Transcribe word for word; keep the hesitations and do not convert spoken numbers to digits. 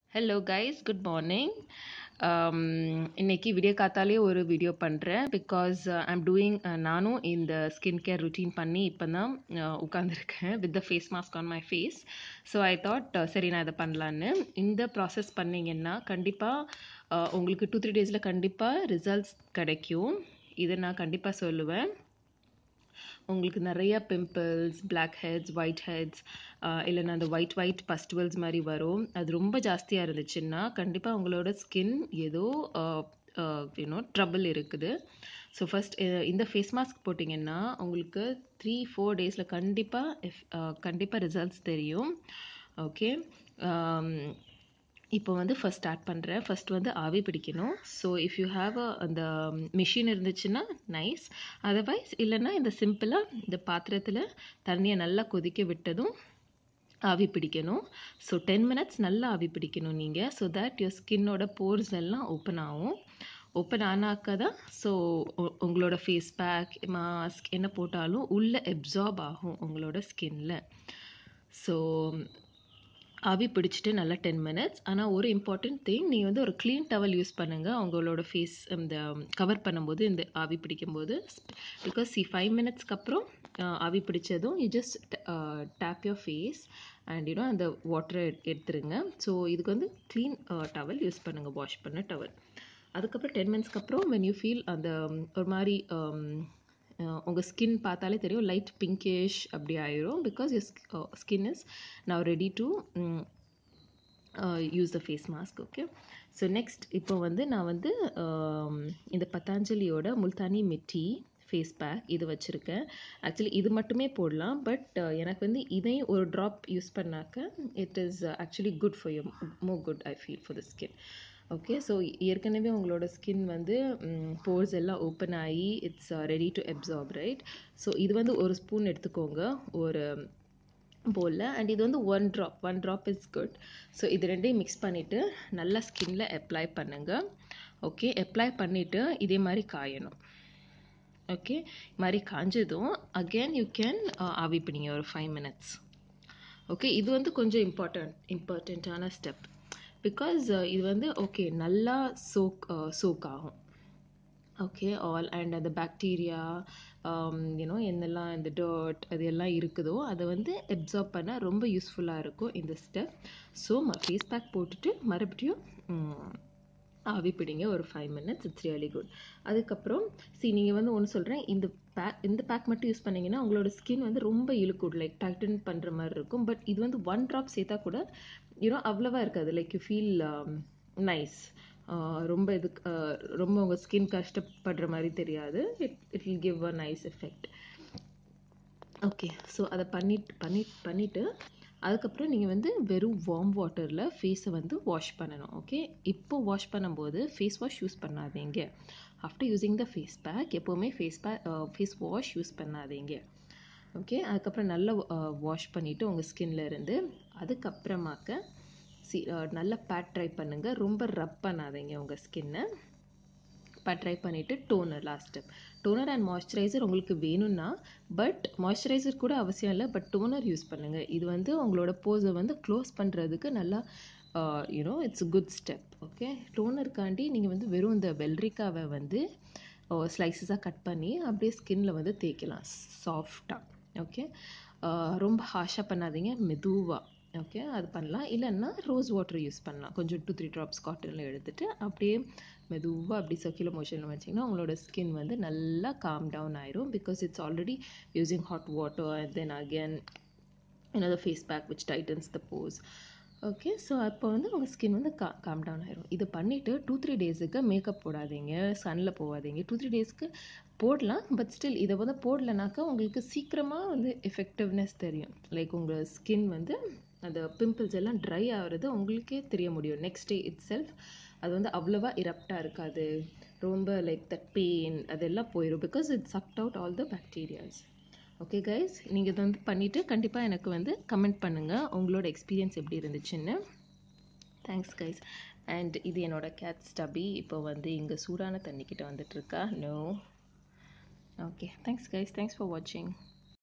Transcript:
Hello guys, good morning. Um, இன்னைக்கு விடிய காத்தாலே ஒரு வீடியோ பண்ணுறேன் பிகாஸ் ஐம் டூயிங் நானும் இந்த ஸ்கின் கேர் ருட்டீன் பண்ணி இப்போ தான் உட்காந்துருக்கேன் with the face mask on my face. So I thought சரி நான் இதை பண்ணலான்னு. இந்த ப்ராசஸ் பண்ணிங்கன்னா கண்டிப்பாக உங்களுக்கு டூ த்ரீ டேஸில் கண்டிப்பாக ரிசல்ட்ஸ் கிடைக்கும். இதை நான் கண்டிப்பாக சொல்லுவேன். உங்களுக்கு நிறைய pimples, black heads, white heads இல்லைன்னா அந்த ஒயிட் ஒயிட் பஸ்டுவல்ஸ் மாதிரி வரும். அது ரொம்ப ஜாஸ்தியாக இருந்துச்சுன்னா கண்டிப்பாக உங்களோட ஸ்கின் ஏதோ யூனோ ட்ரபிள் இருக்குது. ஸோ ஃபஸ்ட் இந்த ஃபேஸ் மாஸ்க் போட்டிங்கன்னா உங்களுக்கு த்ரீ ஃபோர் டேஸில் கண்டிப்பாக கண்டிப்பாக ரிசல்ட்ஸ் தெரியும். ஓகே, இப்போ வந்து ஃபஸ்ட் ஸ்டார்ட் பண்ணுறேன். ஃபஸ்ட் வந்து ஆவி பிடிக்கணும். So if you have a அந்த மிஷின் இருந்துச்சுன்னா நைஸ், அதர்வைஸ் இல்லைன்னா இந்த சிம்பிளாக இந்த பாத்திரத்தில் தண்ணியை நல்லா கொதிக்க விட்டதும் ஆவி பிடிக்கணும். ஸோ டென் மினிட்ஸ் நல்லா ஆவி பிடிக்கணும் நீங்கள். ஸோ தட் யுவர் ஸ்கின்னோட போர்ஸ் எல்லாம் ஓப்பன் ஆகும். ஓப்பன் ஆனாக்க தான் ஸோ உங்களோட ஃபேஸ் பேக் மாஸ்க் என்ன போட்டாலும் உள்ளே அப்சார்ப் ஆகும் உங்களோட ஸ்கின்ல. ஸோ ஆவி பிடிச்சிட்டு நல்லா டென் மினிட்ஸ். ஆனால் ஒரு இம்பார்ட்டண்ட் திங், நீங்கள் வந்து ஒரு க்ளீன் டவல் யூஸ் பண்ணுங்கள் அவங்களோட ஃபேஸ் இந்த கவர் பண்ணும்போது, இந்த ஆவி பிடிக்கும்போது. பிகாஸ் சி ஃபைவ் மினிட்ஸ்க்கு அப்புறம் ஆவி பிடிச்சதும் you just tap your face and you know அந்த வாட்டரை எடுத்துருங்க. ஸோ இதுக்கு வந்து க்ளீன் டவல் யூஸ் பண்ணுங்கள், வாஷ் பண்ண டவல். அதுக்கப்புறம் டென் மினிட்ஸ்க்கு அப்புறம் வென் யூ ஃபீல் அந்த ஒரு மாதிரி உங்கள் ஸ்கின் பார்த்தாலே தெரியும் லைட் பிங்கிஷ் அப்படி ஆயிரும். Because your skin is now ready to use the face mask. Okay, so next இப்போ வந்து நான் வந்து இந்த பதாஞ்சலியோட முல்தானி மிட்டி ஃபேஸ் பேக் இது வச்சுருக்கேன். ஆக்சுவலி இது மட்டுமே போடலாம், பட் எனக்கு வந்து இதையும் ஒரு ட்ராப் யூஸ் பண்ணாக்க it is actually good for you, more good I feel for the skin. Okay, so ஏற்கனவே உங்களோட ஸ்கின் வந்து போர்ஸ் எல்லாம் ஓப்பன் ஆகி it's ready to absorb, right? So இது வந்து ஒரு ஸ்பூன் எடுத்துக்கோங்க ஒரு போலில், அண்ட் இது வந்து one drop one drop is good. So இது ரெண்டையும் மிக்ஸ் பண்ணிவிட்டு நல்லா ஸ்கின்ல அப்ளை பண்ணுங்கள். ஓகே, அப்ளை பண்ணிவிட்டு இதே மாதிரி காயணும். ஓகே, இது மாதிரி காஞ்சதும் அகெயின் யூ கேன் ஆவி பிடிங்க ஒரு ஃபைவ் மினிட்ஸ். ஓகே, இது வந்து கொஞ்சம் இம்பார்ட்டன்ட் இம்பார்ட்டண்ட்டான ஸ்டெப். பிகாஸ் இது வந்து ஓகே நல்லா சோக் சோக் ஆகும். ஓகே, ஆல் அண்ட் அந்த பாக்டீரியா யூனோ என்னெல்லாம் இந்த டர்ட் அது எல்லாம் இருக்குதோ அதை வந்து அப்சார்ப் பண்ண ரொம்ப யூஸ்ஃபுல்லாக இருக்கும் இந்த ஸ்டெப். ஸோ ஃபேஸ் பேக் போட்டுட்டு மறுபடியும் ஆவி பிடிங்க ஒரு five minutes. It's really good. அதுக்கப்புறம் சி நீங்கள் வந்து ஒன்று சொல்கிறேன், இந்த பேக் இந்த பேக் மட்டும் யூஸ் பண்ணிங்கன்னா உங்களோட ஸ்கின் வந்து ரொம்ப இழுக்கும், லைக் டைட்டன் பண்ணுற மாதிரி இருக்கும். பட் இது வந்து ஒன் ட்ராப் சேர்த்தா கூட யூனோ அவ்வளோவா இருக்காது, லைக் யூ ஃபீல் நைஸ். ரொம்ப இது ரொம்ப உங்கள் ஸ்கின் கஷ்டப்படுற மாதிரி தெரியாது. It it will give a nice effect. Okay, so அதை பண்ணிட்டு பண்ணி பண்ணிவிட்டு அதுக்கப்புறம் நீங்கள் வந்து வெறும் வார்ம் வாட்டரில் ஃபேஸை வந்து வாஷ் பண்ணணும். ஓகே, இப்போ வாஷ் பண்ணும்போது ஃபேஸ் வாஷ் யூஸ் பண்ணாதீங்க. After using the face pack எப்போவுமே face pack face wash use பண்ணாதீங்க. ஓகே, அதுக்கப்புறம் நல்லா வாஷ் பண்ணிவிட்டு உங்கள் ஸ்கின்ல இருந்து அதுக்கப்புறமாக்க சி நல்லா பேட் ட்ரை பண்ணுங்கள். ரொம்ப ரப் பண்ணாதீங்க உங்கள் ஸ்கின்னை. பேட் ட்ரை பண்ணிவிட்டு toner last step. Toner and moisturiser உங்களுக்கு வேணும்னா, பட் மாய்ஸ்சரைசர் கூட அவசியம் இல்லை, பட் டோனர் யூஸ் பண்ணுங்கள். இது வந்து உங்களோட போஸை வந்து க்ளோஸ் பண்ணுறதுக்கு நல்லா you know it's good step. Okay, டோனருக்காண்டி நீங்கள் வந்து வெறும் இந்த வெள்ளரிக்காவை வந்து ஸ்லைசஸாக கட் பண்ணி அப்படியே ஸ்கின்ல வந்து தேய்க்கலாம் சாஃப்டாக. ஓகே, ரொம்ப ஹாஷாக பண்ணாதீங்க, மெதுவாக. ஓகே, அது பண்ணலாம். இல்லைன்னா ரோஸ் வாட்டர் யூஸ் பண்ணலாம். கொஞ்சம் டூ த்ரீ ட்ராப்ஸ் காட்டனில் எடுத்துகிட்டு அப்படியே மெதுவாக அப்படி சர்க்குலர் மோஷனில் வச்சிங்கன்னா உங்களோட ஸ்கின் வந்து நல்லா காம் டவுன் ஆயிரும். Because it's already using hot water and then again another face pack which tightens the pores. Okay, so அப்போ வந்து உங்கள் ஸ்கின் வந்து கா காம் டவுன் ஆயிரும். இது பண்ணிவிட்டு டூ த்ரீ டேஸுக்கு மேக்கப் போடாதீங்க, சன்னில் போகாதீங்க. டூ த்ரீ டேஸ்க்கு போடலாம், பட் ஸ்டில் இதை வந்து போடலைனாக்கா உங்களுக்கு சீக்கிரமாக வந்து எஃபெக்டிவ்னஸ் தெரியும். லைக் உங்கள் ஸ்கின் வந்து அந்த பிம்பிள்ஸ் எல்லாம் ட்ரை ஆகிறது உங்களுக்கே தெரிய முடியும் நெக்ஸ்ட் டே இட் செல்ஃப். அது வந்து அவ்வளோவா இரப்டாக இருக்காது, ரொம்ப லைக் தட் பெயின் அதெல்லாம் போயிடும். Because it sucked out all the bacterias. Okay guys, நீங்கள் இதை வந்து பண்ணிவிட்டு கண்டிப்பாக எனக்கு வந்து கமெண்ட் பண்ணுங்கள் உங்களோட எக்ஸ்பீரியன்ஸ் எப்படி இருந்துச்சுன்னு. Thanks guys. அண்ட் இது என்னோட கேட் ஸ்டபி இப்போ வந்து இங்கே சூடான தண்ணிக்கிட்ட வந்துட்டுருக்கா. No. Okay, thanks guys, thanks for வாட்சிங்.